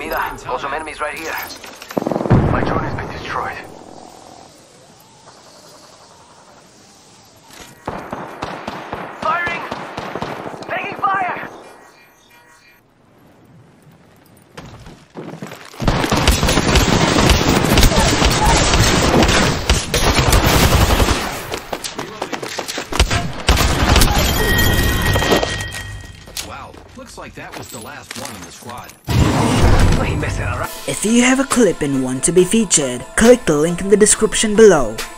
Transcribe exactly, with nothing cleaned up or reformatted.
Comida. Also some enemies right here. My drone has been destroyed. Firing! Taking fire! Wow, looks like that was the last one in the squad. We messing around. If you have a clip and want to be featured, click the link in the description below.